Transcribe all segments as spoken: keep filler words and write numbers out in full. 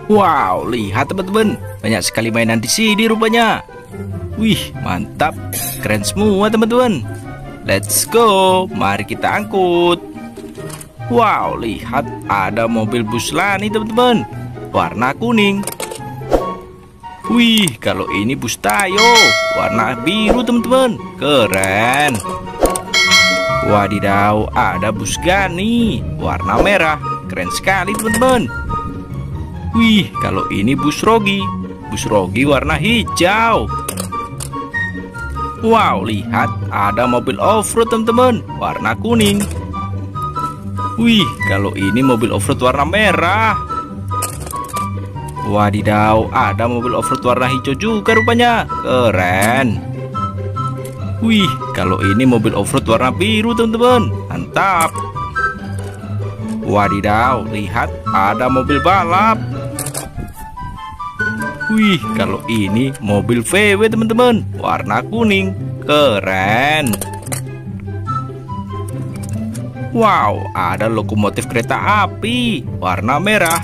Wow, lihat teman-teman, banyak sekali mainan di sini rupanya. Wih, mantap, keren semua teman-teman. Let's go, mari kita angkut. Wow, lihat ada mobil bus Lani teman-teman, warna kuning. Wih, kalau ini bus Tayo, warna biru teman-teman, keren. Wadidaw, ada bus Gani, warna merah, keren sekali teman-teman. Wih, kalau ini bus Rogi, bus Rogi warna hijau. Wow, lihat ada mobil off-road teman-teman, warna kuning. Wih, kalau ini mobil off-road warna merah. Wadidaw, ada mobil off-road warna hijau juga rupanya, keren. Wih, kalau ini mobil off-road warna biru teman-teman, mantap. Wadidaw, lihat ada mobil balap. Wih, kalau ini mobil V W teman-teman, warna kuning, keren. Wow, ada lokomotif kereta api, warna merah.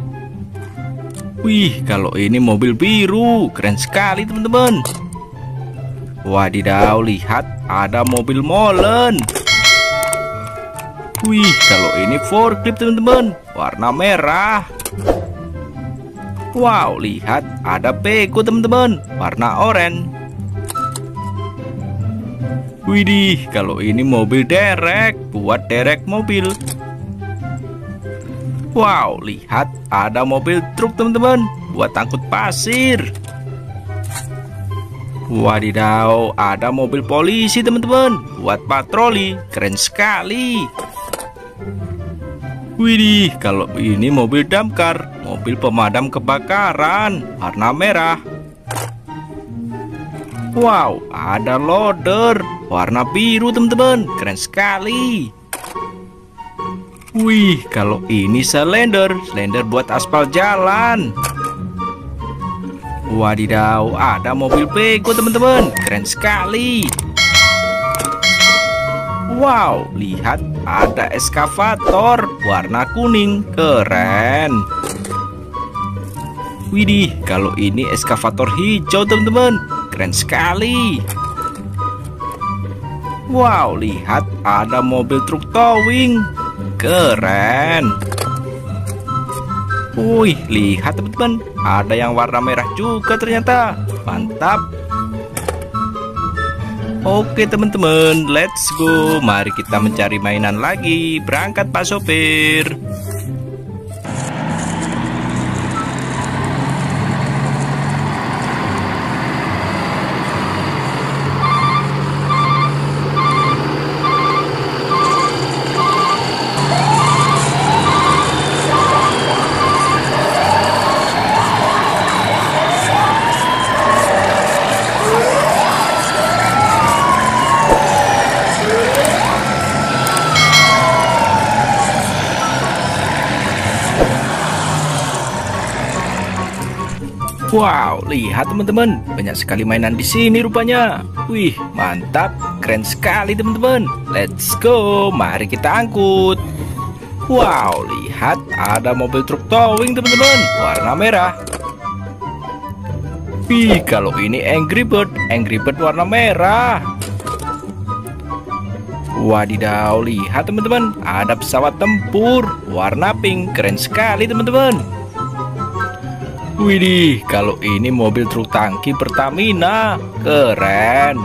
Wih, kalau ini mobil biru, keren sekali teman-teman. Wadidaw, lihat ada mobil molen. Wih, kalau ini forklift teman-teman, warna merah. Wow, lihat ada beko teman-teman, warna oranye. Widih, kalau ini mobil derek, buat derek mobil. Wow, lihat ada mobil truk teman-teman, buat angkut pasir. Wadidaw, ada mobil polisi teman-teman, buat patroli, keren sekali. Widih, kalau ini mobil damkar, mobil pemadam kebakaran, warna merah. Wow, ada loader, warna biru teman-teman, keren sekali. Wih, kalau ini selender, selender buat aspal jalan. Wadidaw, ada mobil beko teman-teman, keren sekali. Wow, lihat ada eskavator warna kuning, keren. Widih, kalau ini eskavator hijau teman-teman, keren sekali. Wow, lihat ada mobil truk towing, keren. Wih, lihat teman-teman, ada yang warna merah juga ternyata, mantap. Oke teman-teman, let's go. Mari kita mencari mainan lagi. Berangkat Pak Sopir. Wow, lihat teman-teman, banyak sekali mainan di sini rupanya. Wih, mantap, keren sekali teman-teman. Let's go, mari kita angkut. Wow, lihat ada mobil truk towing teman-teman, warna merah. Wih, kalau ini Angry Bird, Angry Bird warna merah. Wadidaw, lihat teman-teman, ada pesawat tempur warna pink, keren sekali teman-teman. Widih, kalau ini mobil truk tangki Pertamina, keren.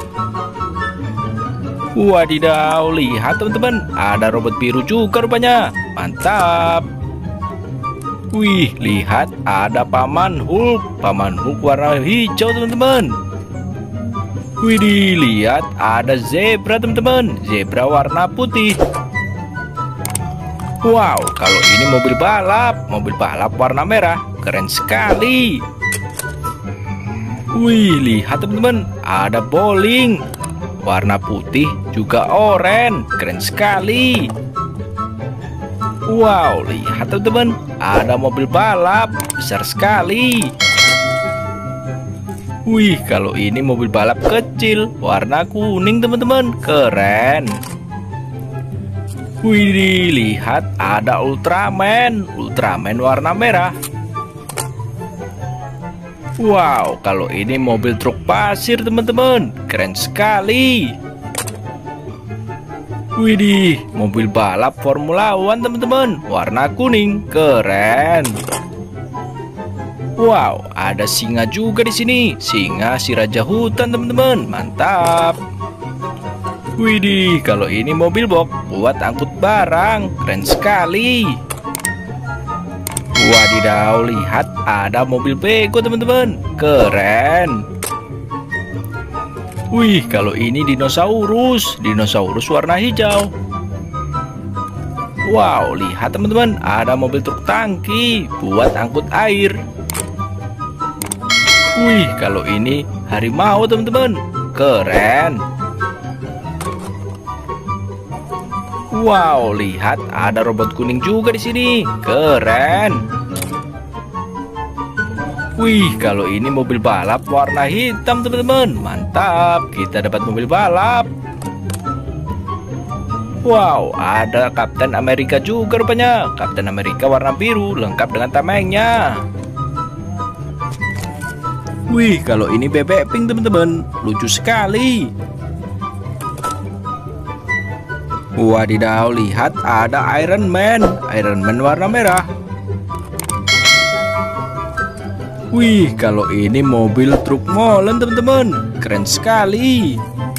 Wadidaw, lihat teman-teman, ada robot biru juga rupanya, mantap. Wih, lihat ada Paman Hulk, Paman Hulk warna hijau teman-teman. Widih, lihat ada zebra teman-teman, zebra warna putih. Wow, kalau ini mobil balap, mobil balap warna merah, keren sekali. Wih, lihat teman-teman, ada bowling warna putih juga oranye, keren sekali. Wow, lihat teman-teman, ada mobil balap besar sekali. Wih, kalau ini mobil balap kecil warna kuning teman-teman, keren. Wih, lihat ada Ultraman, Ultraman warna merah. Wow, kalau ini mobil truk pasir teman-teman, keren sekali. Widih, mobil balap Formula One teman-teman, warna kuning, keren. Wow, ada singa juga di sini, singa si raja hutan teman-teman, mantap. Widih, kalau ini mobil box buat angkut barang, keren sekali. Wadidaw, lihat ada mobil bego teman-teman, keren. Wih, kalau ini dinosaurus, dinosaurus warna hijau. Wow, lihat teman-teman, ada mobil truk tangki buat angkut air. Wih, kalau ini harimau teman-teman, keren. Wow, lihat ada robot kuning juga di sini, keren. Wih, kalau ini mobil balap warna hitam teman-teman, mantap, kita dapat mobil balap. Wow, ada Kapten Amerika juga rupanya, Kapten Amerika warna biru, lengkap dengan tamengnya. Wih, kalau ini bebek pink teman-teman, lucu sekali. Wadidaw, lihat ada Iron Man, Iron Man warna merah. Wih, kalau ini mobil truk molen teman-teman, keren sekali.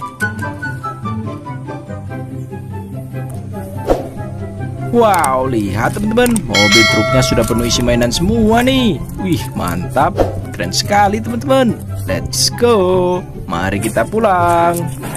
Wow, lihat teman-teman, mobil truknya sudah penuh isi mainan semua nih. Wih, mantap, keren sekali teman-teman. Let's go, mari kita pulang.